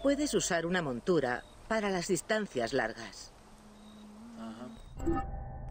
Puedes usar una montura para las distancias largas. Ajá.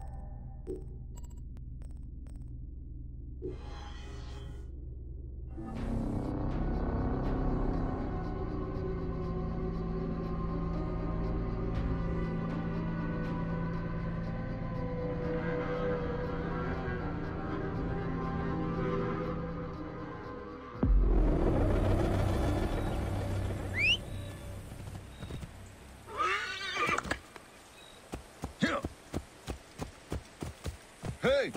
¡Hey!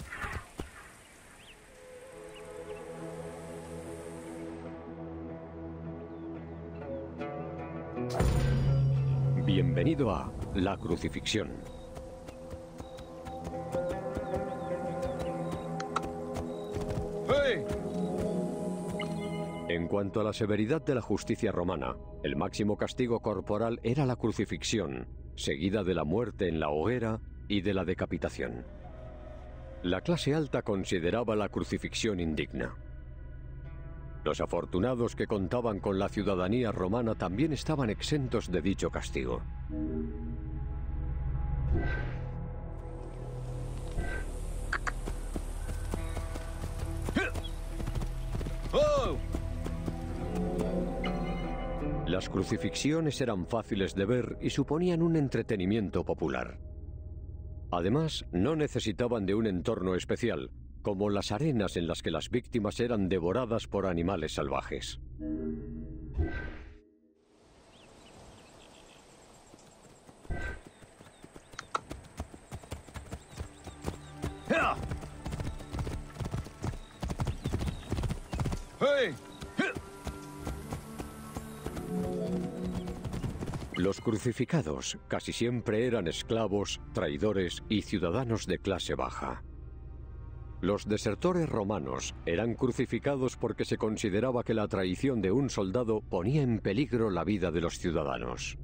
Bienvenido a la crucifixión. ¡Hey! En cuanto a la severidad de la justicia romana, el máximo castigo corporal era la crucifixión, seguida de la muerte en la hoguera y de la decapitación. La clase alta consideraba la crucifixión indigna. Los afortunados que contaban con la ciudadanía romana también estaban exentos de dicho castigo. ¡Oh! Las crucifixiones eran fáciles de ver y suponían un entretenimiento popular. Además, no necesitaban de un entorno especial, como las arenas en las que las víctimas eran devoradas por animales salvajes. ¡Hey! Los crucificados casi siempre eran esclavos, traidores y ciudadanos de clase baja. Los desertores romanos eran crucificados porque se consideraba que la traición de un soldado ponía en peligro la vida de los ciudadanos.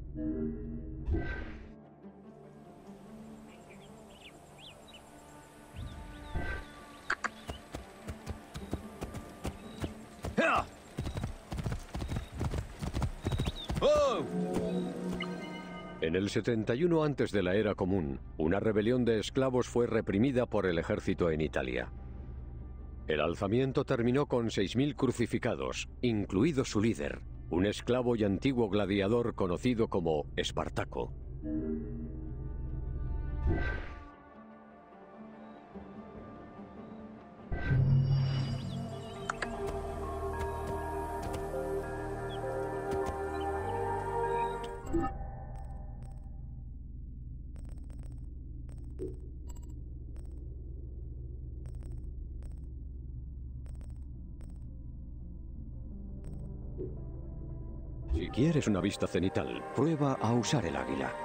¡Oh! En el 71 antes de la era común, una rebelión de esclavos fue reprimida por el ejército en Italia. El alzamiento terminó con 6.000 crucificados, incluido su líder, un esclavo y antiguo gladiador conocido como Espartaco. Si quieres una vista cenital, prueba a usar el águila.